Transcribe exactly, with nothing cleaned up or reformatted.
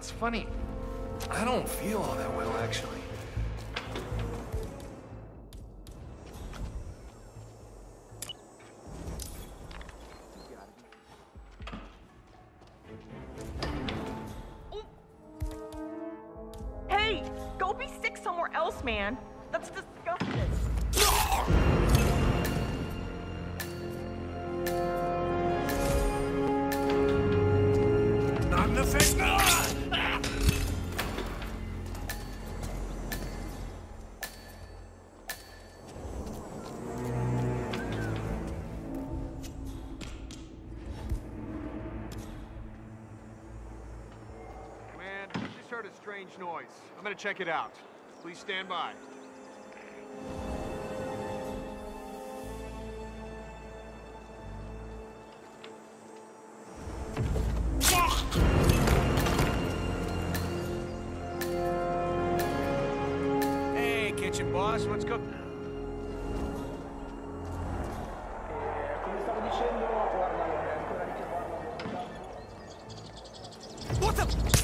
It's funny. I don't feel all that well, actually. Hey, go be sick somewhere else, man. That's disgusting. Not in the face. Heard a strange noise. I'm gonna check it out. Please stand by. Hey, kitchen boss, what's cooking? Come stavo dicendo, guarda, è ancora richiamato. What the?